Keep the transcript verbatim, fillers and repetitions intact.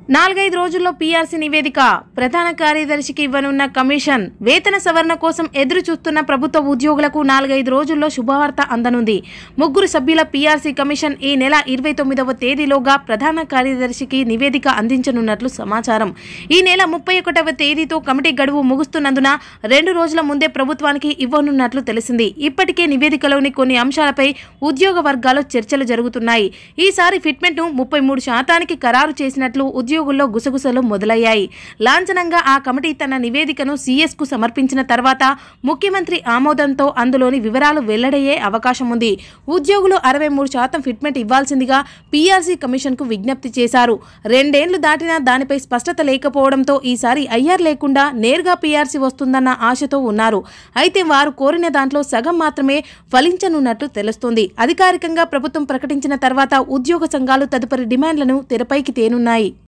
నాలుగైదు రోజుల్లో పీఆర్సీ నివేదిక ప్రధాన కార్యదర్శికి ఇవ్వనున్న కమిషన్ వేతన సవరణ కోసం ఎదురు చూస్తున్న ప్రభుత్వ ఉద్యోగులకు నాలుగైదు రోజుల్లో శుభవార్త అందనుంది. ముగ్గురు సభ్యుల పీఆర్సీ కమిషన్ ఈ నెల ఇరవై తొమ్మిదవ తేదీలోగా ప్రధాన కార్యదర్శికి నివేదిక అందించనున్నట్లు సమాచారం. ఈ నెల ముప్పై ఒకటవ తేదీతో కమిటీ గడువు ముగుస్తున్నందున రెండు రోజుల ముందే ప్రభుత్వానికి ఇవ్వనున్నట్లు తెలిసింది. ఇప్పటికే నివేదికలోని కొన్ని అంశాలపై ఉద్యోగ వర్గాల్లో చర్చలు జరుగుతున్నాయి. ఈసారి ఫిట్మెంట్ ను ముప్పై మూడు శాతానికి ఖరారు చేసినట్లు ఉద్యోగ ఉద్యోగుల్లో గుసగుసలు మొదలయ్యాయి. లాంఛనంగా ఆ కమిటీ తన నివేదికను సీఎస్ కు సమర్పించిన తర్వాత ముఖ్యమంత్రి ఆమోదంతో అందులోని వివరాలు వెల్లడయ్యే అవకాశం ఉంది. ఉద్యోగులు అరవై మూడు శాతం ఫిట్మెంట్ ఇవ్వాల్సిందిగా పీఆర్సీ కమిషన్ కు విజ్ఞప్తి చేశారు. రెండేళ్లు దాటినా దానిపై స్పష్టత లేకపోవడంతో ఈసారి ఐఆర్ లేకుండా నేరుగా పీఆర్సీ వస్తుందన్న ఆశతో ఉన్నారు. అయితే వారు కోరిన దాంట్లో సగం మాత్రమే ఫలించనున్నట్లు తెలుస్తోంది. అధికారికంగా ప్రభుత్వం ప్రకటించిన తర్వాత ఉద్యోగ సంఘాలు తదుపరి డిమాండ్లను తెరపైకి తేనున్నాయి.